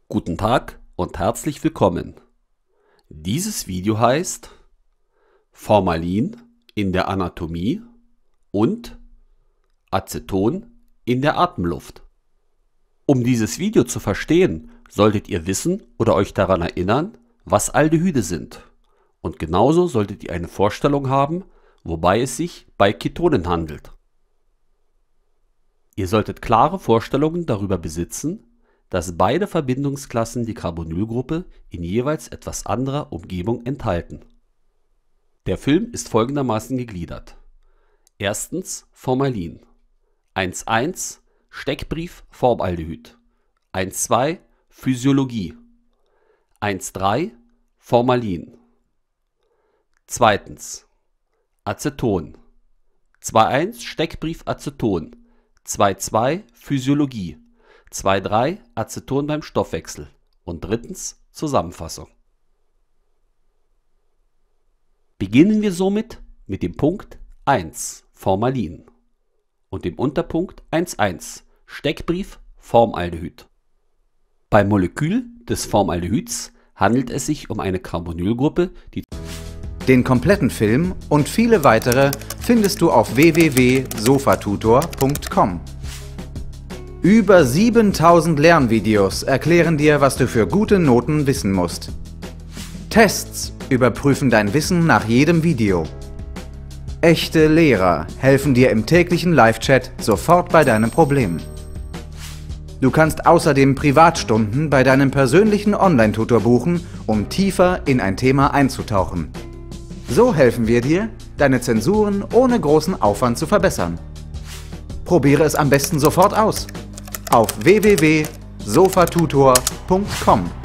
Guten Tag und herzlich willkommen. Dieses Video heißt Formalin in der Anatomie und Aceton in der Atemluft. Um dieses Video zu verstehen, solltet ihr wissen oder euch daran erinnern, was Aldehyde sind. Und genauso solltet ihr eine Vorstellung haben, wobei es sich bei Ketonen handelt. Ihr solltet klare Vorstellungen darüber besitzen, dass beide Verbindungsklassen die Carbonylgruppe in jeweils etwas anderer Umgebung enthalten. Der Film ist folgendermaßen gegliedert. Erstens Formalin. 1.1 Steckbrief Formaldehyd. 1.2 Physiologie. 1.3 Formalin. Zweitens Aceton. 2.1 Steckbrief Aceton. 2.2 Physiologie. 2.3 Aceton beim Stoffwechsel und drittens Zusammenfassung. Beginnen wir somit mit dem Punkt 1 Formalin und dem Unterpunkt 1.1 Steckbrief Formaldehyd. Beim Molekül des Formaldehyds handelt es sich um eine Carbonylgruppe, die Den kompletten Film und viele weitere findest du auf www.sofatutor.com. Über 7000 Lernvideos erklären dir, was du für gute Noten wissen musst. Tests überprüfen dein Wissen nach jedem Video. Echte Lehrer helfen dir im täglichen Live-Chat sofort bei deinem Problem. Du kannst außerdem Privatstunden bei deinem persönlichen Online-Tutor buchen, um tiefer in ein Thema einzutauchen. So helfen wir dir, deine Zensuren ohne großen Aufwand zu verbessern. Probiere es am besten sofort aus. Auf www.sofatutor.com